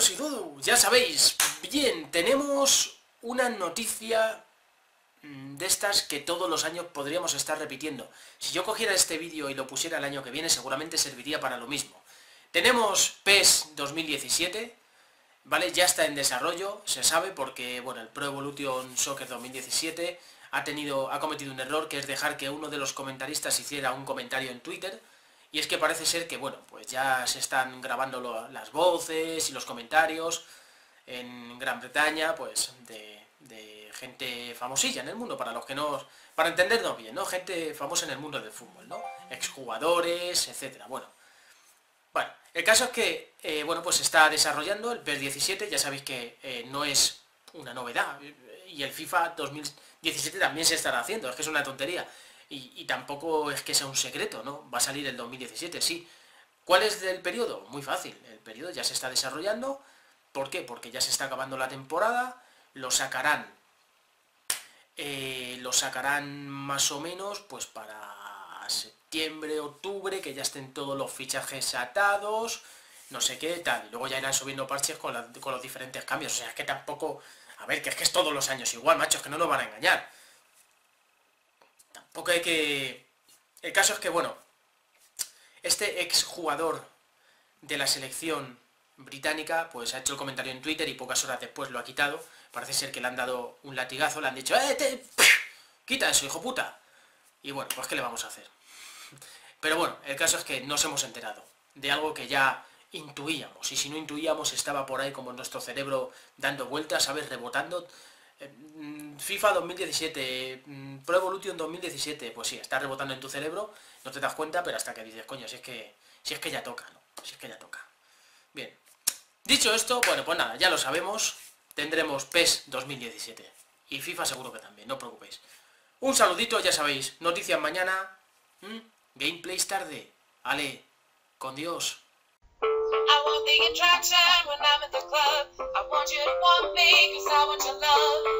soy Dudu, ya sabéis. Bien, tenemos una noticia de estas que todos los años podríamos estar repitiendo. Si yo cogiera este vídeo y lo pusiera el año que viene, seguramente serviría para lo mismo. Tenemos PES 2017, ¿vale? Ya está en desarrollo, se sabe, porque bueno, el Pro Evolution Soccer 2017 ha cometido un error, que es dejar que uno de los comentaristas hiciera un comentario en Twitter. Y es que parece ser que, bueno, pues ya se están grabando las voces y los comentarios en Gran Bretaña, pues de gente famosilla en el mundo, para los que no, para entendernos bien, ¿no? Gente famosa en el mundo del fútbol, ¿no? Exjugadores, etcétera. Bueno, el caso es que, bueno, pues se está desarrollando el PES 17, ya sabéis que no es una novedad, y el FIFA 2017 también se estará haciendo, es que es una tontería. Y tampoco es que sea un secreto, ¿no? Va a salir el 2017, sí. ¿Cuál es el periodo? Muy fácil. El periodo ya se está desarrollando. ¿Por qué? Porque ya se está acabando la temporada. Lo sacarán más o menos pues para septiembre, octubre, que ya estén todos los fichajes atados, no sé qué, tal. Y luego ya irán subiendo parches con los diferentes cambios. O sea, es que tampoco... A ver, que es todos los años igual, macho, es que no nos van a engañar. Tampoco hay que... El caso es que, bueno, este exjugador de la selección británica, pues ha hecho el comentario en Twitter y pocas horas después lo ha quitado. Parece ser que le han dado un latigazo, le han dicho, quita eso, hijo puta. Y bueno, pues ¿qué le vamos a hacer? Pero bueno, el caso es que nos hemos enterado de algo que ya intuíamos. Y si no intuíamos, estaba por ahí como en nuestro cerebro dando vueltas, ¿sabes? Rebotando. FIFA 2017, Pro Evolution 2017, pues sí, está rebotando en tu cerebro, no te das cuenta, pero hasta que dices, coño, si es que ya toca, ¿no? Si es que ya toca. Bien, dicho esto, bueno, pues nada, ya lo sabemos, tendremos PES 2017, y FIFA seguro que también, no os preocupéis. Un saludito, ya sabéis, noticias mañana, gameplays tarde, ale, con Dios. I want the attraction when I'm at the club. I want you to want me, cause I want your love.